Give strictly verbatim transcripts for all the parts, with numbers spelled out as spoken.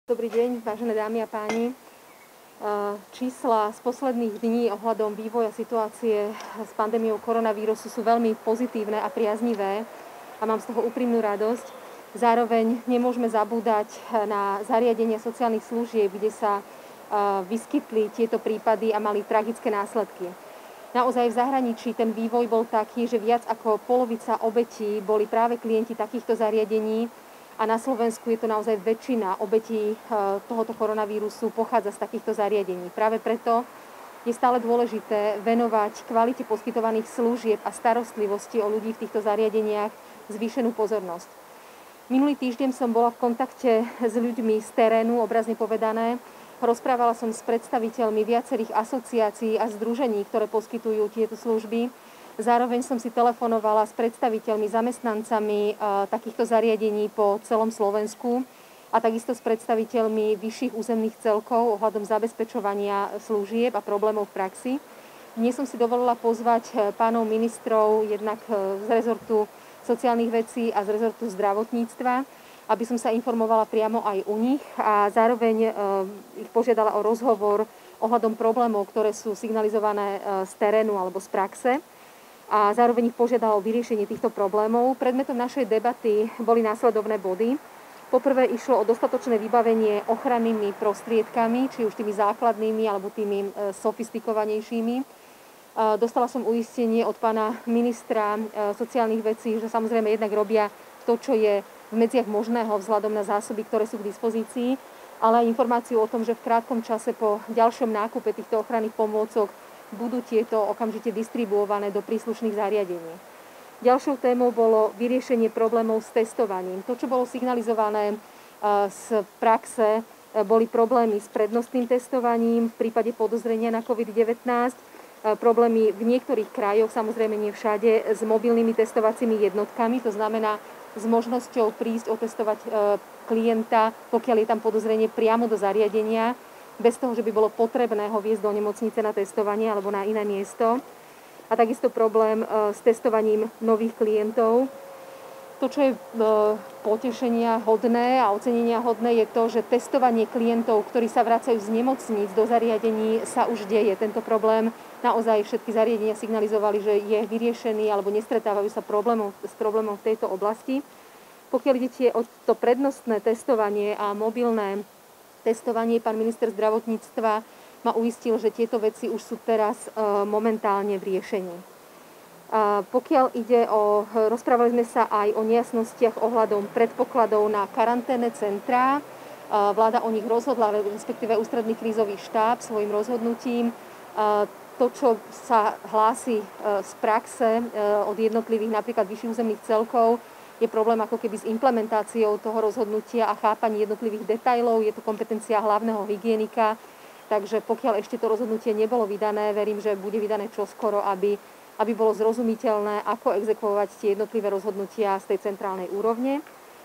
Dobrý deň, vážené dámy a páni. Čísla z posledných dní ohľadom vývoja situácie s pandémiou koronavírusu sú veľmi pozitívne a priaznivé a mám z toho úprimnú radosť. Zároveň nemôžeme zabúdať na zariadenia sociálnych služieb, kde sa vyskytli tieto prípady a mali tragické následky. Naozaj v zahraničí ten vývoj bol taký, že viac ako polovica obetí boli práve klienti takýchto zariadení, a na Slovensku je to naozaj väčšina obetí tohoto koronavírusu pochádza z takýchto zariadení. Práve preto je stále dôležité venovať kvalite poskytovaných služieb a starostlivosti o ľudí v týchto zariadeniach zvýšenú pozornosť. Minulý týždeň som bola v kontakte s ľuďmi z terénu, obrazne povedané. Rozprávala som s predstaviteľmi viacerých asociácií a združení, ktoré poskytujú tieto služby. Zároveň som si telefonovala s predstaviteľmi, zamestnancami takýchto zariadení po celom Slovensku a takisto s predstaviteľmi vyšších územných celkov ohľadom zabezpečovania služieb a problémov v praxi. Dnes som si dovolila pozvať pánov ministrov jednak z rezortu sociálnych vecí a z rezortu zdravotníctva, aby som sa informovala priamo aj u nich a zároveň ich požiadala o rozhovor ohľadom problémov, ktoré sú signalizované z terénu alebo z praxe. A zároveň ich požiadala o vyriešenie týchto problémov. Predmetom našej debaty boli následovné body. Poprvé išlo o dostatočné vybavenie ochrannými prostriedkami, či už tými základnými alebo tými sofistikovanejšími. Dostala som uistenie od pána ministra sociálnych vecí, že samozrejme jednak robia to, čo je v medziach možného vzhľadom na zásoby, ktoré sú k dispozícii, ale aj informáciu o tom, že v krátkom čase po ďalšom nákupe týchto ochranných pomôcok budú tieto okamžite distribuované do príslušných zariadení. Ďalšou témou bolo vyriešenie problémov s testovaním. To, čo bolo signalizované z praxe, boli problémy s prednostným testovaním v prípade podozrenia na COVID devätnásť, problémy v niektorých krajoch, samozrejme nie všade, s mobilnými testovacími jednotkami, to znamená s možnosťou prísť otestovať klienta, pokiaľ je tam podozrenie priamo do zariadenia, bez toho, že by bolo potrebné ho viesť do nemocnice na testovanie alebo na iné miesto. A takisto problém s testovaním nových klientov. To, čo je potešenia hodné a ocenenia hodné, je to, že testovanie klientov, ktorí sa vracajú z nemocníc do zariadení, sa už deje. Tento problém naozaj všetky zariadenia signalizovali, že je vyriešený alebo nestretávajú sa problémov, s problémom v tejto oblasti. Pokiaľ ide o to prednostné testovanie a mobilné testovanie, pán minister zdravotníctva ma uistil, že tieto veci už sú teraz momentálne v riešení. Pokiaľ ide o, rozprávali sme sa aj o nejasnostiach ohľadom predpokladov na karanténne centrá. Vláda o nich rozhodla, respektíve ústredný krízový štáb svojim rozhodnutím. To, čo sa hlási z praxe od jednotlivých napríklad vyšších územných celkov, je problém ako keby s implementáciou toho rozhodnutia a chápaní jednotlivých detailov. Je to kompetencia hlavného hygienika, takže pokiaľ ešte to rozhodnutie nebolo vydané, verím, že bude vydané čoskoro, aby, aby bolo zrozumiteľné, ako exekvovať tie jednotlivé rozhodnutia z tej centrálnej úrovne.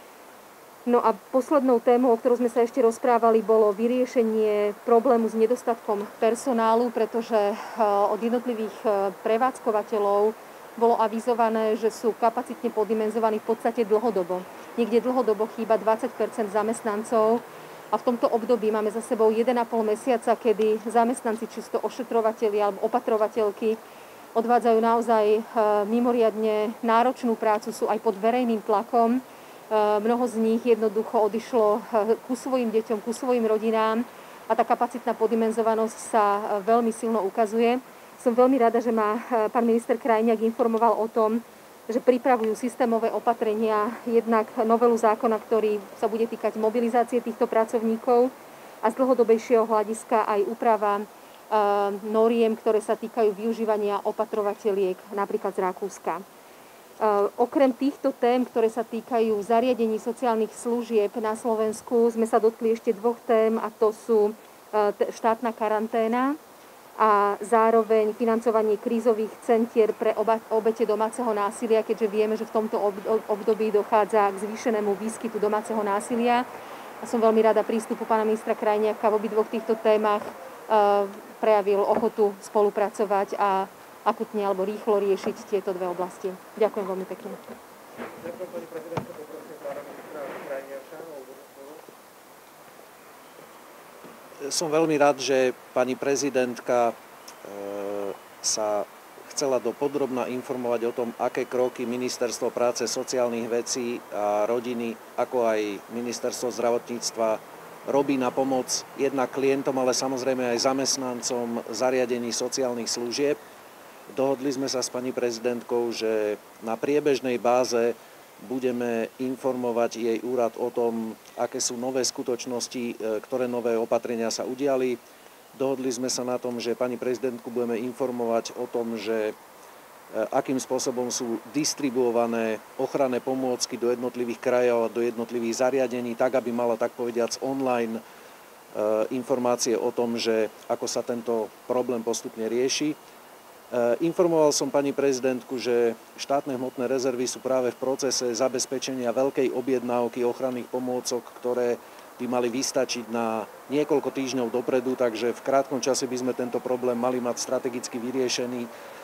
No a poslednou témou, o ktorou sme sa ešte rozprávali, bolo vyriešenie problému s nedostatkom personálu, pretože od jednotlivých prevádzkovateľov bolo avizované, že sú kapacitne podimenzovaní v podstate dlhodobo. Niekde dlhodobo chýba dvadsať percent zamestnancov a v tomto období máme za sebou jeden a pol mesiaca, kedy zamestnanci, čisto ošetrovatelia alebo opatrovateľky, odvádzajú naozaj mimoriadne náročnú prácu, sú aj pod verejným tlakom. Mnoho z nich jednoducho odišlo ku svojim deťom, ku svojim rodinám a tá kapacitná podimenzovanosť sa veľmi silno ukazuje. Som veľmi rada, že ma pán minister Krajniak informoval o tom, že pripravujú systémové opatrenia, jednak novelu zákona, ktorý sa bude týkať mobilizácie týchto pracovníkov a z dlhodobejšieho hľadiska aj úprava noriem, ktoré sa týkajú využívania opatrovateľiek, napríklad z Rakúska. Okrem týchto tém, ktoré sa týkajú zariadení sociálnych služieb na Slovensku, sme sa dotkli ešte dvoch tém, a to sú štátna karanténa a zároveň financovanie krízových centier pre obete domáceho násilia, keďže vieme, že v tomto období dochádza k zvýšenému výskytu domáceho násilia. A som veľmi rada prístupu pána ministra Krajniaka v obidvoch týchto témach prejavil ochotu spolupracovať a akutne alebo rýchlo riešiť tieto dve oblasti. Ďakujem veľmi pekne. Ďakujem, pani prezidentka, poprosím pána ministra Krajniaka o úvodné slovo. Som veľmi rád, že pani prezidentka sa chcela dopodrobna informovať o tom, aké kroky Ministerstvo práce, sociálnych vecí a rodiny, ako aj Ministerstvo zdravotníctva robí na pomoc jednak klientom, ale samozrejme aj zamestnancom zariadení sociálnych služieb. Dohodli sme sa s pani prezidentkou, že na priebežnej báze budeme informovať jej úrad o tom, aké sú nové skutočnosti, ktoré nové opatrenia sa udiali. Dohodli sme sa na tom, že pani prezidentku budeme informovať o tom, že akým spôsobom sú distribuované ochranné pomôcky do jednotlivých krajov a do jednotlivých zariadení, tak aby mala, tak povediac, online informácie o tom, že ako sa tento problém postupne rieši. Informoval som pani prezidentku, že štátne hmotné rezervy sú práve v procese zabezpečenia veľkej objednávky ochranných pomôcok, ktoré by mali vystačiť na niekoľko týždňov dopredu, takže v krátkom čase by sme tento problém mali mať strategicky vyriešený.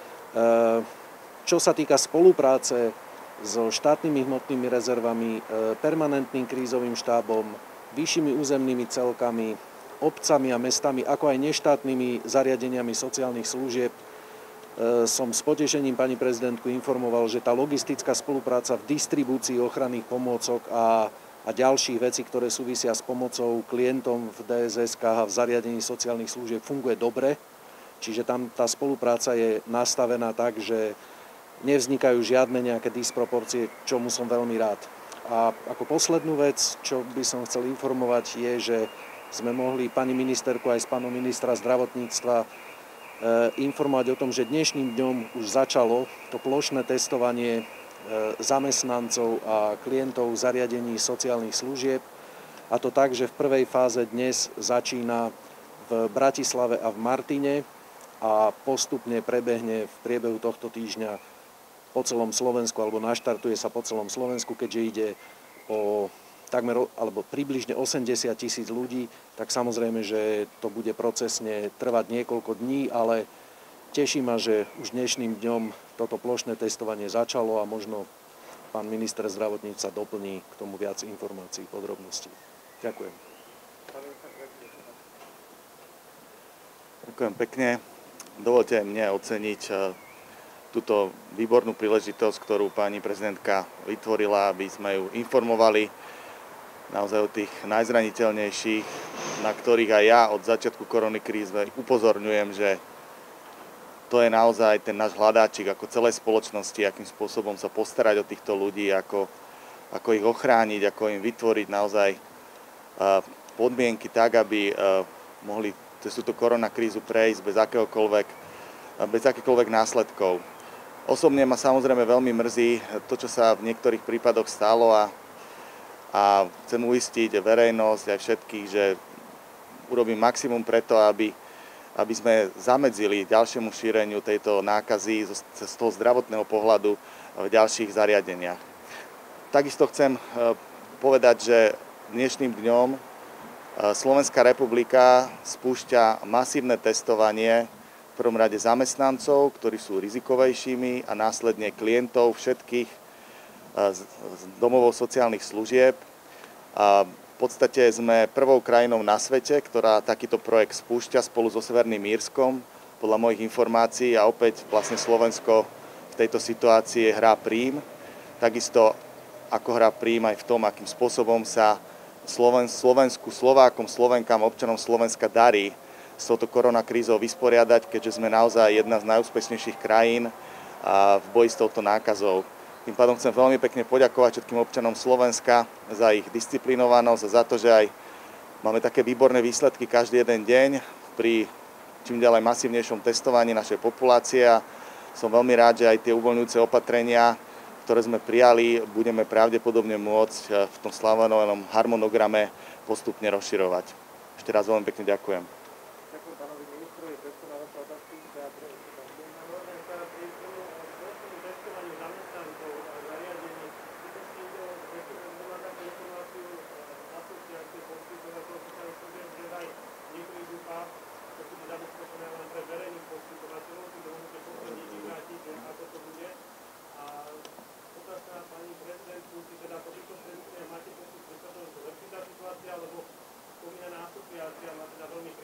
Čo sa týka spolupráce so štátnymi hmotnými rezervami, permanentným krízovým štábom, vyššími územnými celkami, obcami a mestami, ako aj neštátnymi zariadeniami sociálnych služieb, som s potešením pani prezidentku informoval, že tá logistická spolupráca v distribúcii ochranných pomôcok a, a ďalších vecí, ktoré súvisia s pomocou klientom v dé es es kách a v zariadení sociálnych služieb funguje dobre. Čiže tam tá spolupráca je nastavená tak, že nevznikajú žiadne nejaké disproporcie, čomu som veľmi rád. A ako poslednú vec, čo by som chcel informovať, je, že sme mohli pani ministerku aj s pánom ministra zdravotníctva informovať o tom, že dnešným dňom už začalo to plošné testovanie zamestnancov a klientov zariadení sociálnych služieb. A to tak, že v prvej fáze dnes začína v Bratislave a v Martine a postupne prebehne v priebehu tohto týždňa po celom Slovensku, alebo naštartuje sa po celom Slovensku, keďže ide o takmer alebo približne osemdesiat tisíc ľudí, tak samozrejme, že to bude procesne trvať niekoľko dní, ale teší ma, že už dnešným dňom toto plošné testovanie začalo a možno pán minister zdravotníctva doplní k tomu viac informácií, podrobností. Ďakujem. Ďakujem pekne. Dovoľte aj mne oceniť túto výbornú príležitosť, ktorú pani prezidentka vytvorila, aby sme ju informovali naozaj o tých najzraniteľnejších, na ktorých aj ja od začiatku korony krízy upozorňujem, že to je naozaj ten náš hľadáčik ako celej spoločnosti, akým spôsobom sa postarať o týchto ľudí, ako, ako ich ochrániť, ako im vytvoriť naozaj podmienky tak, aby mohli cez túto koronakrízu prejsť bez akéhokoľvek, bez akýchkoľvek následkov. Osobne ma samozrejme veľmi mrzí to, čo sa v niektorých prípadoch stalo a A chcem uistiť verejnosť aj všetkých, že urobím maximum preto, aby, aby sme zamedzili ďalšiemu šíreniu tejto nákazy z toho zdravotného pohľadu v ďalších zariadeniach. Takisto chcem povedať, že dnešným dňom Slovenská republika spúšťa masívne testovanie v prvom rade zamestnancov, ktorí sú rizikovejšími, a následne klientov všetkých z domovov sociálnych služieb. A v podstate sme prvou krajinou na svete, ktorá takýto projekt spúšťa spolu so Severným Írskom, podľa mojich informácií, a opäť vlastne Slovensko v tejto situácii hrá prím. Takisto ako hrá prím aj v tom, akým spôsobom sa Sloven, Slovensku, Slovákom, Slovenkám, občanom Slovenska darí s touto koronakrízou vysporiadať, keďže sme naozaj jedna z najúspešnejších krajín v boji s touto nákazou. Tým pádom chcem veľmi pekne poďakovať všetkým občanom Slovenska za ich disciplinovanosť a za to, že aj máme také výborné výsledky každý jeden deň pri čím ďalej masívnejšom testovaní našej populácie. A som veľmi rád, že aj tie uvoľňujúce opatrenia, ktoré sme prijali, budeme pravdepodobne môcť v tom slávovanom harmonograme postupne rozširovať. Ešte raz veľmi pekne ďakujem. Máte pocit, že sa to zlepší tá situácia, lebo spomínaná asociácia má teda veľmi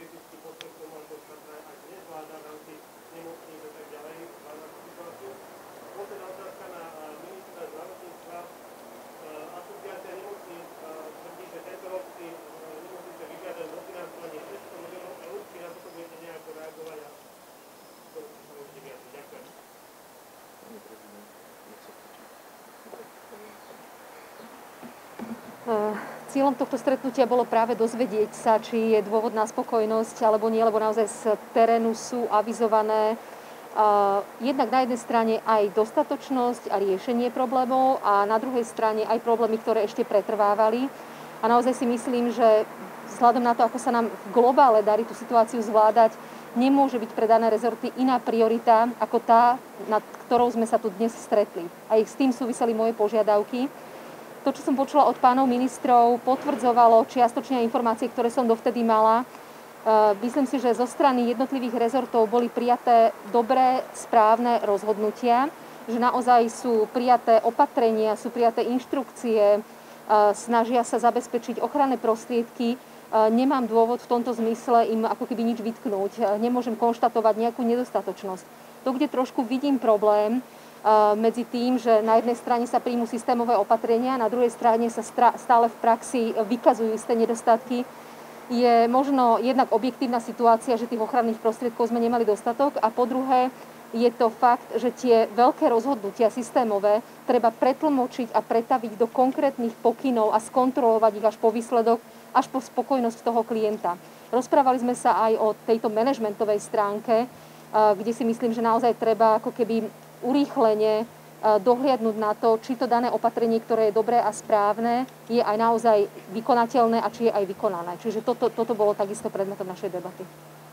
Cieľom tohto stretnutia bolo práve dozvedieť sa, či je dôvod na spokojnosť alebo nie, lebo naozaj z terénu sú avizované uh, jednak na jednej strane aj dostatočnosť a riešenie problémov a na druhej strane aj problémy, ktoré ešte pretrvávali. A naozaj si myslím, že vzhľadom na to, ako sa nám v globále darí tú situáciu zvládať, nemôže byť pre dané rezorty iná priorita ako tá, nad ktorou sme sa tu dnes stretli. A ich s tým súviseli moje požiadavky. To, čo som počula od pánov ministrov, potvrdzovalo čiastočne informácie, ktoré som dovtedy mala. Myslím si, že zo strany jednotlivých rezortov boli prijaté dobré, správne rozhodnutia, že naozaj sú prijaté opatrenia, sú prijaté inštrukcie, snažia sa zabezpečiť ochranné prostriedky. Nemám dôvod v tomto zmysle im ako keby nič vytknúť. Nemôžem konštatovať nejakú nedostatočnosť. To, kde trošku vidím problém, medzi tým, že na jednej strane sa príjmu systémové opatrenia, na druhej strane sa stále v praxi vykazujú isté nedostatky, je možno jednak objektívna situácia, že tých ochranných prostriedkov sme nemali dostatok a po druhé je to fakt, že tie veľké rozhodnutia systémové treba pretlmočiť a pretaviť do konkrétnych pokynov a skontrolovať ich až po výsledok, až po spokojnosť toho klienta. Rozprávali sme sa aj o tejto manažmentovej stránke, kde si myslím, že naozaj treba ako keby urýchlene dohliadnúť na to, či to dané opatrenie, ktoré je dobré a správne, je aj naozaj vykonateľné a či je aj vykonané. Čiže toto, toto bolo takisto predmetom našej debaty.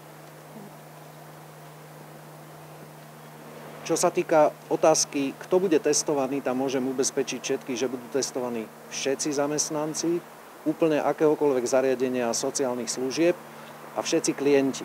Čo sa týka otázky, kto bude testovaný, tam môžem ubezpečiť všetkých, že budú testovaní všetci zamestnanci úplne akéhokoľvek zariadenia sociálnych služieb a všetci klienti.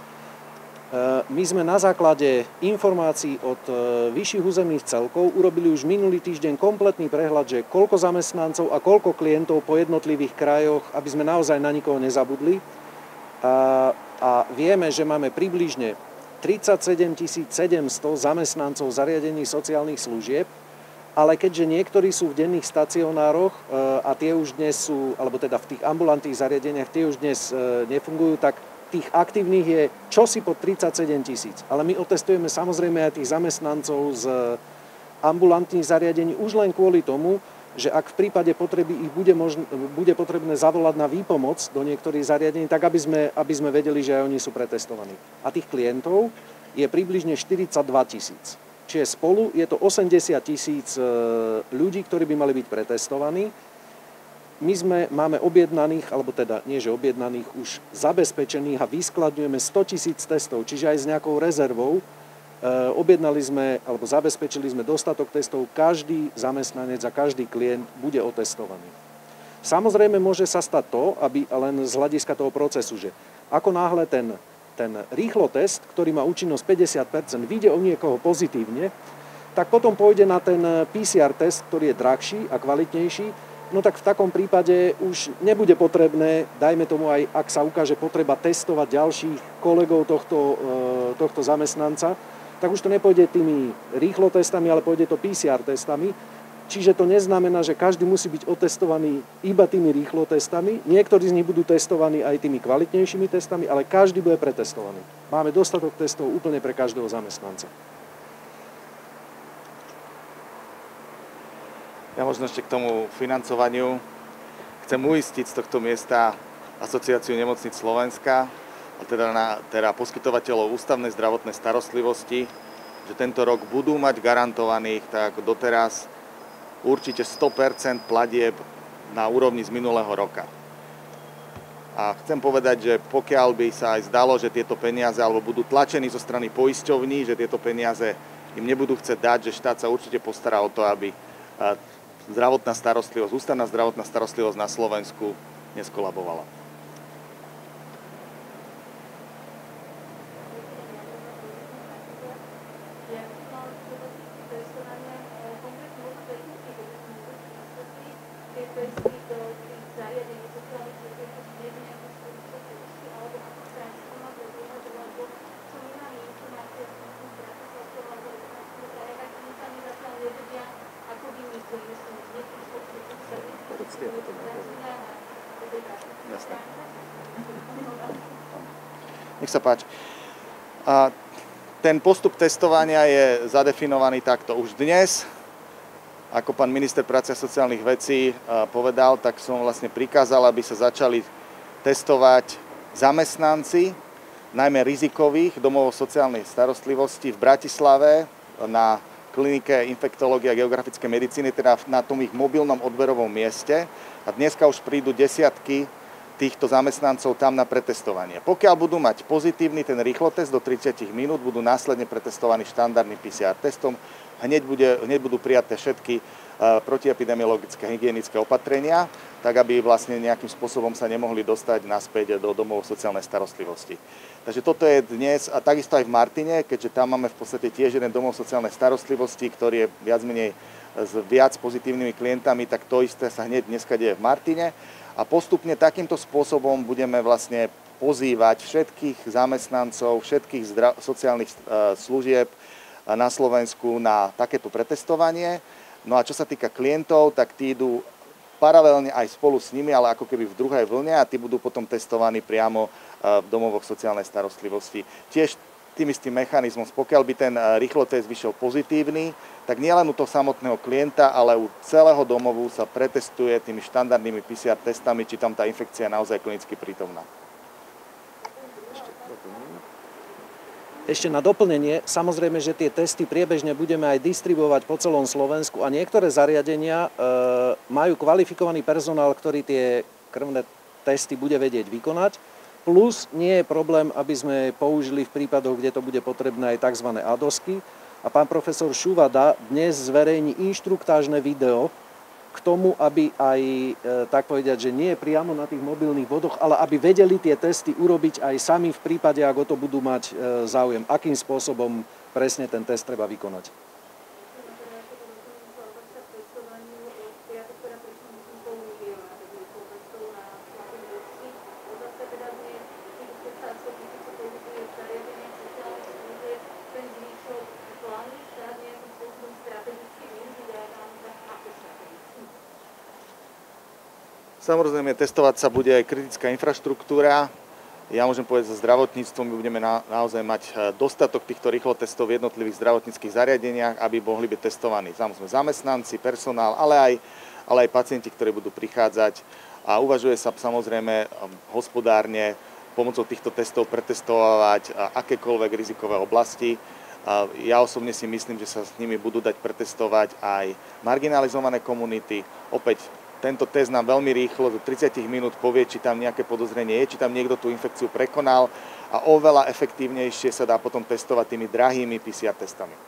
My sme na základe informácií od vyšších územných celkov urobili už minulý týždeň kompletný prehľad, že koľko zamestnancov a koľko klientov po jednotlivých krajoch, aby sme naozaj na nikoho nezabudli. A, a vieme, že máme približne tridsaťsedem tisíc sedemsto zamestnancov zariadení sociálnych služieb, ale keďže niektorí sú v denných stacionároch a tie už dnes sú, alebo teda v tých ambulantných zariadeniach, tie už dnes nefungujú, tak tých aktívnych je čosi pod tridsaťsedem tisíc. Ale my otestujeme samozrejme aj tých zamestnancov z ambulantných zariadení už len kvôli tomu, že ak v prípade potreby ich bude, možno, bude potrebné zavolať na výpomoc do niektorých zariadení, tak aby sme, aby sme vedeli, že aj oni sú pretestovaní. A tých klientov je približne štyridsaťdva tisíc. Čiže spolu je to osemdesiat tisíc ľudí, ktorí by mali byť pretestovaní. My sme, máme objednaných, alebo teda nie že objednaných, už zabezpečených a vyskladňujeme sto tisíc testov, čiže aj s nejakou rezervou. E, objednali sme, alebo zabezpečili sme dostatok testov, každý zamestnanec a každý klient bude otestovaný. Samozrejme môže sa stať to, aby len z hľadiska toho procesu, že ako náhle ten, ten rýchlo test, ktorý má účinnosť päťdesiat percent, vyjde o niekoho pozitívne, tak potom pôjde na ten pé cé er test, ktorý je drahší a kvalitnejší. No tak v takom prípade už nebude potrebné, dajme tomu aj, ak sa ukáže potreba testovať ďalších kolegov tohto, tohto zamestnanca, tak už to nepôjde tými rýchlo testami, ale pôjde to pé cé er testami. Čiže to neznamená, že každý musí byť otestovaný iba tými rýchlo testami. Niektorí z nich budú testovaní aj tými kvalitnejšími testami, ale každý bude pretestovaný. Máme dostatok testov úplne pre každého zamestnanca. Ja možno ešte k tomu financovaniu chcem uistiť z tohto miesta Asociáciu nemocníc Slovenska, a teda, na, teda poskytovateľov ústavnej zdravotnej starostlivosti, že tento rok budú mať garantovaných, tak ako doteraz, určite sto percent platieb na úrovni z minulého roka. A chcem povedať, že pokiaľ by sa aj zdalo, že tieto peniaze alebo budú tlačení zo strany poisťovní, že tieto peniaze im nebudú chcieť dať, že štát sa určite postará o to, aby zdravotná starostlivosť, ústavná zdravotná starostlivosť na Slovensku neskolabovala. Jasné. Nech sa páči. A ten postup testovania je zadefinovaný takto už dnes. Ako pán minister práce a sociálnych vecí povedal, tak som vlastne prikázal, aby sa začali testovať zamestnanci, najmä rizikových domov sociálnej starostlivosti v Bratislave na klinike infektológie a geografickej medicíny, teda na tom ich mobilnom odberovom mieste. A dneska už prídu desiatky týchto zamestnancov tam na pretestovanie. Pokiaľ budú mať pozitívny ten rýchlotest do tridsať minút, budú následne pretestovaní štandardným pé cé er testom. Hneď, bude, hneď budú prijaté všetky uh, protiepidemiologické hygienické opatrenia, tak aby vlastne nejakým spôsobom sa nemohli dostať naspäť do domov sociálnej starostlivosti. Takže toto je dnes, a takisto aj v Martine, keďže tam máme v podstate tiež jeden domov sociálnej starostlivosti, ktorý je viac menej s viac pozitívnymi klientami, tak to isté sa hneď dneska deje v Martine. A postupne takýmto spôsobom budeme vlastne pozývať všetkých zamestnancov, všetkých sociálnych uh, služieb na Slovensku na takéto pretestovanie. No a čo sa týka klientov, tak tí idú paralelne aj spolu s nimi, ale ako keby v druhej vlne a tí budú potom testovaní priamo v domovoch sociálnej starostlivosti. Tiež tým istým mechanizmom, pokiaľ by ten rýchlotest vyšiel pozitívny, tak nielen u toho samotného klienta, ale u celého domovu sa pretestuje tými štandardnými pé cé er testami, či tam tá infekcia je naozaj klinicky prítomná. Ešte na doplnenie, samozrejme, že tie testy priebežne budeme aj distribuovať po celom Slovensku a niektoré zariadenia e, majú kvalifikovaný personál, ktorý tie krvné testy bude vedieť vykonať. Plus nie je problém, aby sme použili v prípadoch, kde to bude potrebné, aj tzv. adosky. A pán profesor Šuvada dnes zverejní inštruktážne video k tomu, aby aj, e, tak povedať, že nie priamo na tých mobilných bodoch, ale aby vedeli tie testy urobiť aj sami v prípade, ak o to budú mať e, záujem. Akým spôsobom presne ten test treba vykonať. Samozrejme, testovať sa bude aj kritická infraštruktúra. Ja môžem povedať, za zdravotníctvom my budeme na, naozaj mať dostatok týchto rýchlotestov v jednotlivých zdravotníckych zariadeniach, aby mohli byť testovaní samozrejme zamestnanci, personál, ale aj, ale aj pacienti, ktorí budú prichádzať. A uvažuje sa samozrejme hospodárne pomocou týchto testov pretestovať akékoľvek rizikové oblasti. Ja osobne si myslím, že sa s nimi budú dať pretestovať aj marginalizované komunity. Opäť tento test nám veľmi rýchlo, do tridsať minút povie, či tam nejaké podozrenie je, či tam niekto tú infekciu prekonal a oveľa efektívnejšie sa dá potom testovať tými drahými pé cé er testami.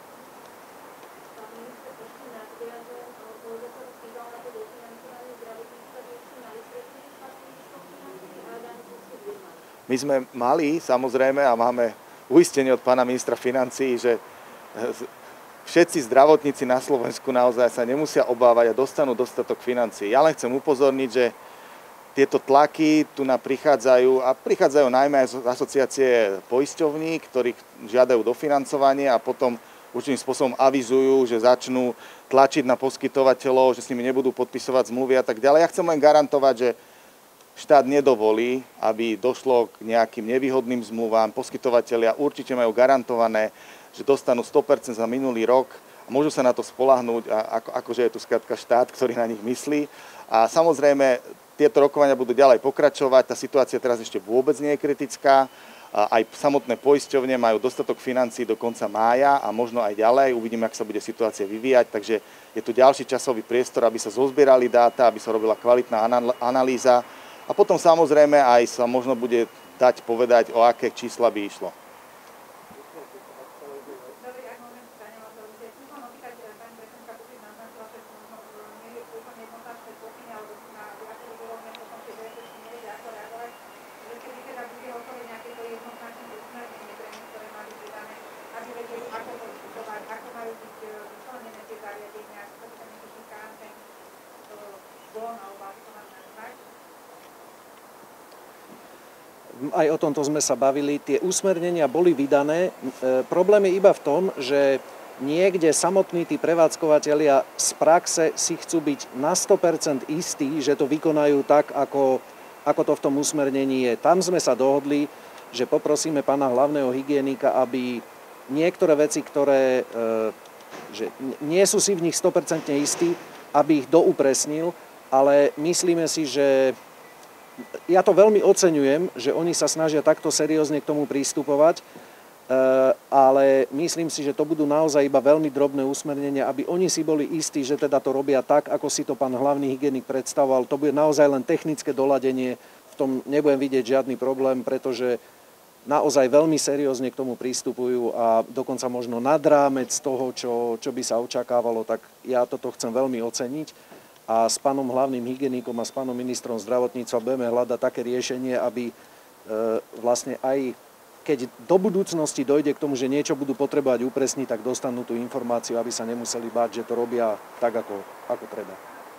My sme mali, samozrejme, a máme uistenie od pána ministra financií, že všetci zdravotníci na Slovensku naozaj sa nemusia obávať a dostanú dostatok financií. Ja len chcem upozorniť, že tieto tlaky tu na prichádzajú a prichádzajú najmä aj z asociácie poisťovní, ktorí žiadajú dofinancovanie a potom určitým spôsobom avizujú, že začnú tlačiť na poskytovateľov, že s nimi nebudú podpisovať zmluvy a tak ďalej. Ja chcem len garantovať, že štát nedovolí, aby došlo k nejakým nevýhodným zmluvám. Poskytovatelia určite majú garantované, že dostanú sto percent za minulý rok a môžu sa na to spoľahnúť, ako, akože je tu skrátka štát, ktorý na nich myslí. A samozrejme, tieto rokovania budú ďalej pokračovať, tá situácia teraz ešte vôbec nie je kritická. Aj samotné poisťovne majú dostatok financií do konca mája a možno aj ďalej. Uvidíme, ako sa bude situácia vyvíjať, takže je tu ďalší časový priestor, aby sa zozbierali dáta, aby sa robila kvalitná analýza a potom samozrejme aj sa možno bude dať povedať, o aké čísla by išlo. Aj o tomto sme sa bavili, tie usmernenia boli vydané. E, problém je iba v tom, že niekde samotní tí prevádzkovateľia z praxe si chcú byť na sto percent istí, že to vykonajú tak, ako, ako to v tom usmernení je. Tam sme sa dohodli, že poprosíme pána hlavného hygienika, aby niektoré veci, ktoré e, že nie sú si v nich sto percent istí, aby ich doupresnil, ale myslíme si, že ja to veľmi oceňujem, že oni sa snažia takto seriózne k tomu pristupovať, ale myslím si, že to budú naozaj iba veľmi drobné usmernenia, aby oni si boli istí, že teda to robia tak, ako si to pán hlavný hygienik predstavoval. To bude naozaj len technické doladenie, v tom nebudem vidieť žiadny problém, pretože naozaj veľmi seriózne k tomu pristupujú a dokonca možno nad rámec toho, čo, čo by sa očakávalo, tak ja toto chcem veľmi oceniť. A s pánom hlavným hygienikom a s pánom ministrom zdravotníctva budeme hľadať také riešenie, aby e, vlastne aj keď do budúcnosti dojde k tomu, že niečo budú potrebovať upresniť, tak dostanú tú informáciu, aby sa nemuseli báť, že to robia tak, ako, ako treba.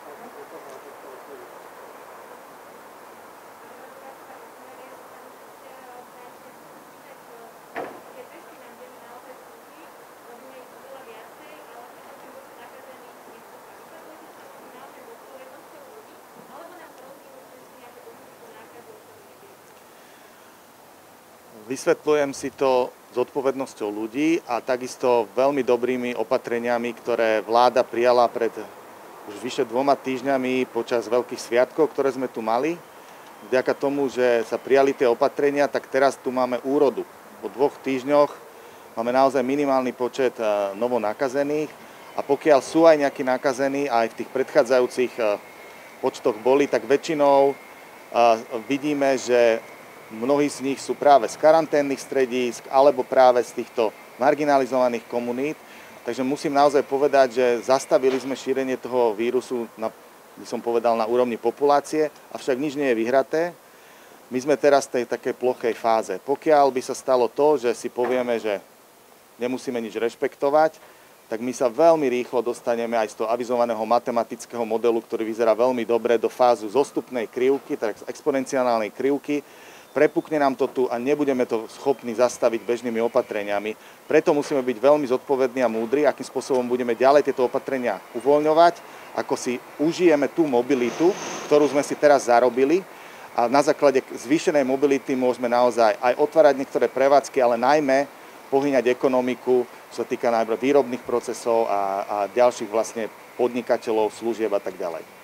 Vysvetľujem si to s odpovednosťou ľudí a takisto veľmi dobrými opatreniami, ktoré vláda prijala pred už vyše dvoma týždňami počas veľkých sviatkov, ktoré sme tu mali. Vďaka tomu, že sa prijali tie opatrenia, tak teraz tu máme úrodu. Po dvoch týždňoch máme naozaj minimálny počet novonakazených a pokiaľ sú aj nejakí nakazení, aj v tých predchádzajúcich počtoch boli, tak väčšinou vidíme, že mnohí z nich sú práve z karanténnych stredísk alebo práve z týchto marginalizovaných komunít. Takže musím naozaj povedať, že zastavili sme šírenie toho vírusu, na, by som povedal, na úrovni populácie, avšak nič nie je vyhraté. My sme teraz v tej takej plochej fáze. Pokiaľ by sa stalo to, že si povieme, že nemusíme nič rešpektovať, tak my sa veľmi rýchlo dostaneme aj z toho avizovaného matematického modelu, ktorý vyzerá veľmi dobre, do fázu zostupnej krivky, tak exponenciálnej krivky. Prepukne nám to tu a nebudeme to schopní zastaviť bežnými opatreniami. Preto musíme byť veľmi zodpovední a múdri, akým spôsobom budeme ďalej tieto opatrenia uvoľňovať, ako si užijeme tú mobilitu, ktorú sme si teraz zarobili a na základe zvýšenej mobility môžeme naozaj aj otvárať niektoré prevádzky, ale najmä pohýňať ekonomiku, čo sa týka najmä výrobných procesov a, a ďalších vlastne podnikateľov, služieb a tak ďalej.